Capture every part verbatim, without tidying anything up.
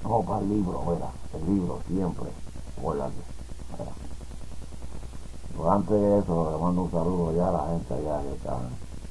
ropa el libro, mira, el libro siempre, acuérdate, mira. Pero antes de eso, le mando un saludo ya a la gente allá que están,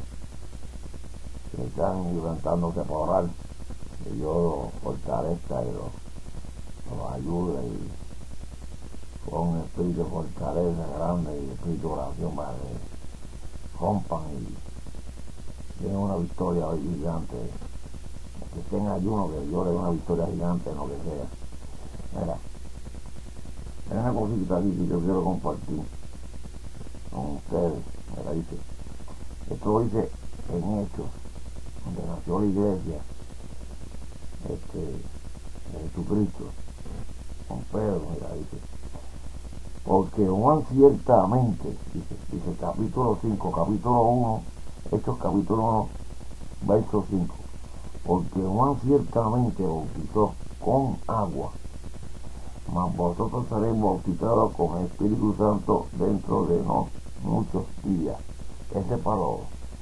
que están inventándose para orar, que Dios los fortalezca y los, los ayude y con un espíritu de fortaleza grande y espíritu de oración para que rompan y den una victoria hoy gigante, que estén en ayuno, que Dios le dé una victoria gigante en lo que sea. Mira, hay una cosita aquí que yo quiero compartir con ustedes. Mira, dice, esto lo dice en Hechos, donde nació la iglesia este, de Jesucristo, con Pedro. Mira, dice, porque Juan ciertamente, dice, dice capítulo cinco, capítulo uno, Hechos capítulo uno, verso cinco, porque Juan ciertamente bautizó con agua, mas vosotros seréis bautizados con el Espíritu Santo dentro de no muchos días. Ese es para los,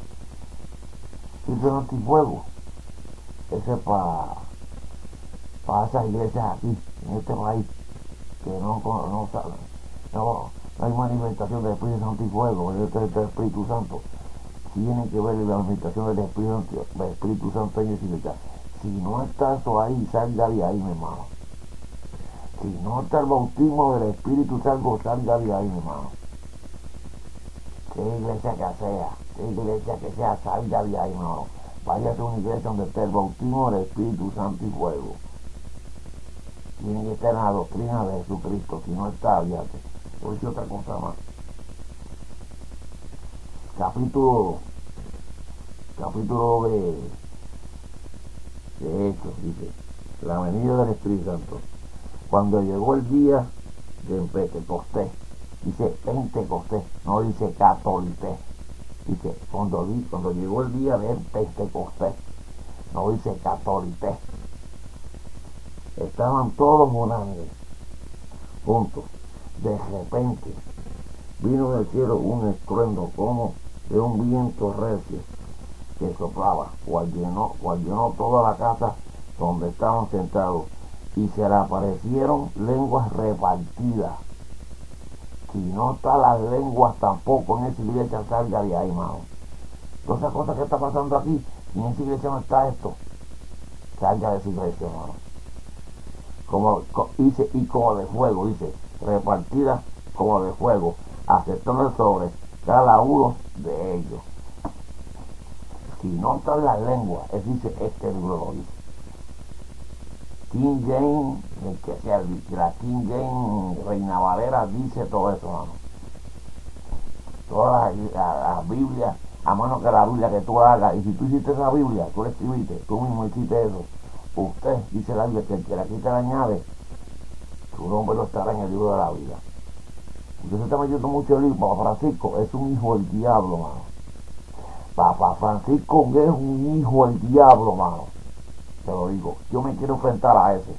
dice antifuego, ese es para, para esas iglesias aquí, en este país, que no, no, no, no hay manifestación del Espíritu Santo y fuego, este es el Espíritu Santo. Tiene que ver la manifestación del Espíritu, del Espíritu Santo en esa iglesia. Si no está eso ahí, salga de ahí, mi hermano. Si no está el bautismo del Espíritu Santo, salga de ahí, mi hermano. Que iglesia que sea, que iglesia que sea, salga de ahí, mi hermano. Váyase a una iglesia donde esté el bautismo del Espíritu Santo y fuego. Tiene que estar en la doctrina de Jesucristo. Si no está, fíjate. Voy a decir otra cosa más. Capítulo, capítulo de, de Hechos, dice, la venida del Espíritu Santo. Cuando llegó el día de Pentecostés, dice Pentecostés, no dice Catolités, dice, cuando, cuando llegó el día de Pentecostés, no dice Catolités, estaban todos unánimes, juntos. De repente vino del cielo un estruendo como de un viento recio que soplaba, cual llenó, cual llenó toda la casa donde estaban sentados, y se le aparecieron lenguas repartidas. Si no está las lenguas tampoco en esa iglesia, salga de ahí, hermano. Todas esas cosas que está pasando aquí, y en esa iglesia no está esto, salga de esa iglesia, hermano. Como dice, y como de fuego, dice, repartidas como de fuego, aceptando sobre cada uno de ellos. Si no están las lenguas, es dice este libro lo dice. King James, el que sea la King James, Reina Valera, dice todo eso, hermano. Todas las la, la Biblias, a menos que la Biblia que tú hagas, y si tú hiciste esa Biblia, tú la escribiste, tú mismo hiciste eso, usted, dice la Biblia, que el que la quita la añade, su nombre no estará en el libro de la vida. Usted se está metiendo mucho el libro. Papá Francisco es un hijo del diablo, mano. Papá Francisco es un hijo del diablo, mano. Te lo digo, yo me quiero enfrentar a ese.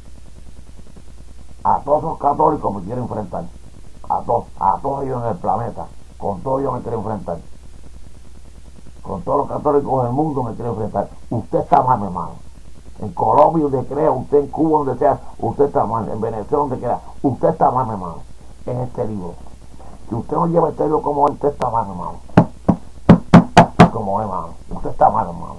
A todos los católicos me quiero enfrentar. A todos, a todos ellos en el planeta. Con todos ellos me quiero enfrentar. Con todos los católicos del mundo me quiero enfrentar. Usted está mal, mi hermano. En Colombia, donde crea, usted en Cuba, donde sea, usted está mal. En Venezuela, donde crea, usted está mal, mi hermano. En este libro. Si usted no lleva este libro como él, usted está mal, hermano. Como hermano. Usted está mal, hermano.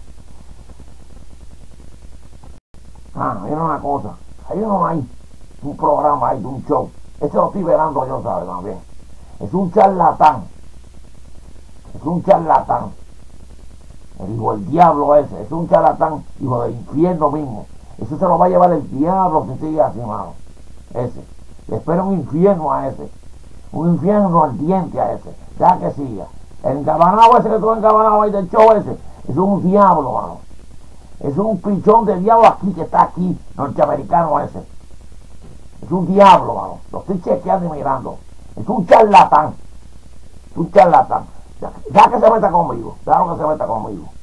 Ah, mira una cosa. Ahí no hay un programa, hay un show. Ese lo estoy velando yo, ¿sabes? También. Es un charlatán. Es un charlatán. El hijo del diablo ese. Es un charlatán, hijo del infierno mismo. Eso se lo va a llevar el diablo si sigue así, hermano. Ese. Le espera un infierno a ese. Un infierno ardiente a ese. Ya que siga. El encabanado ese que todo encabanado ahí del show ese. Es un diablo, mano. Es un pichón de diablo aquí que está aquí, norteamericano ese. Es un diablo, mano. Lo estoy chequeando y mirando. Es un charlatán. Es un charlatán. Ya, ya que se meta conmigo. Claro que se meta conmigo.